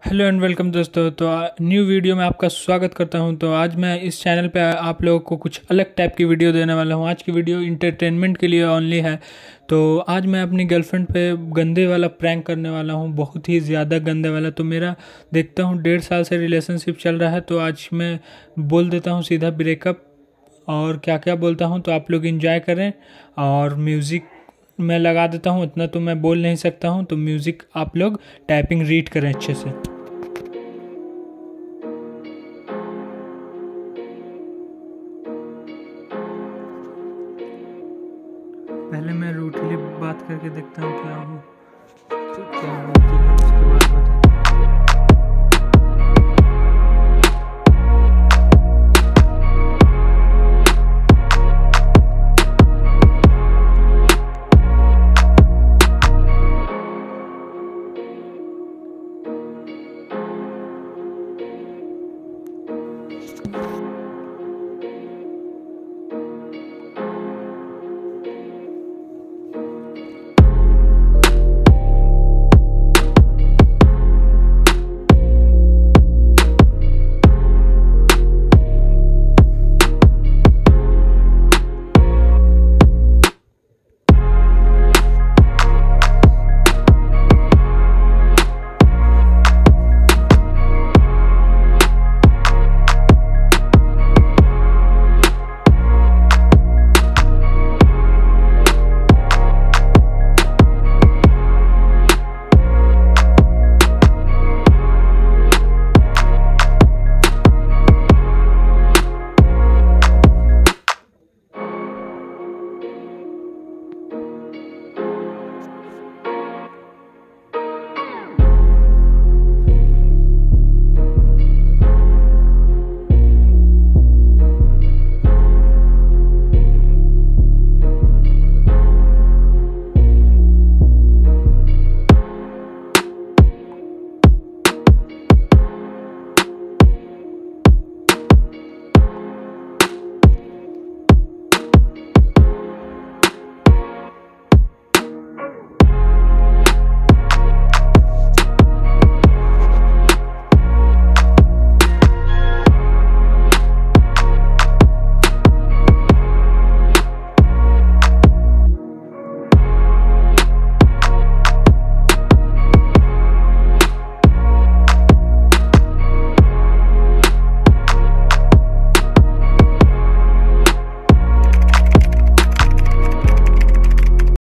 Hello and welcome दोस्तों। तो new video में आपका स्वागत करता हूं। तो आज मैं इस चैनल पे आप लोगों को कुछ अलग टाइप की वीडियो देने वाला हूं। आज की वीडियो इंटरटेनमेंट के लिए ओनली है। तो आज मैं अपनी गर्लफ्रेंड पे गंदे वाला प्रैंक करने वाला हूं, बहुत ही ज़्यादा गंदे वाला। तो मेरा देखता हूं 1.5 साल से रिलेशनशिप चल रहा है। तो आज मैं बोल देता हूँ सीधा ब्रेकअप, और क्या क्या बोलता हूँ तो आप लोग इंजॉय करें। और म्यूज़िक मैं लगा देता हूँ, इतना तो मैं बोल नहीं सकता हूँ, तो म्यूज़िक आप लोग टाइपिंग रीड करें अच्छे से।